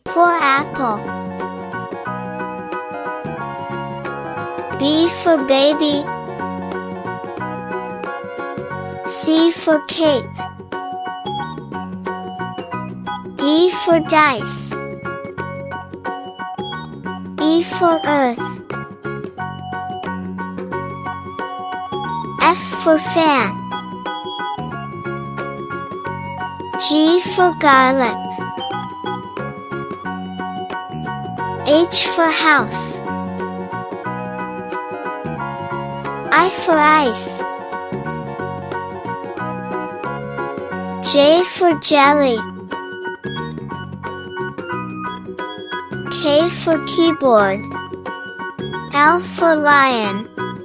for apple. B for baby. C for cape. D for dice. E for earth. F for fan. G for garlic. H for house. I for ice. J for jelly. K for keyboard. L for lion.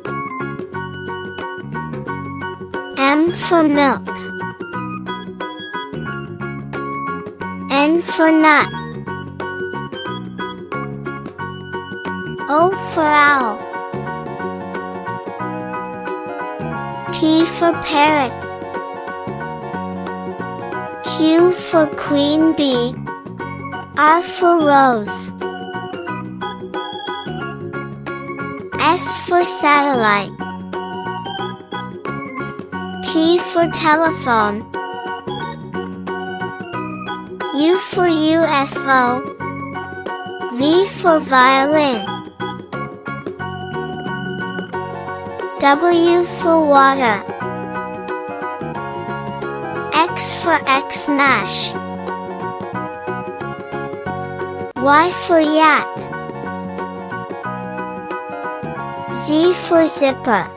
M for milk. N for nut. O for owl. P for parrot. Q for queen bee. R for rose. S for satellite. T for telephone. U for UFO. V for violin. W for water. X for X-Nash. Y for yak. Z for zipper.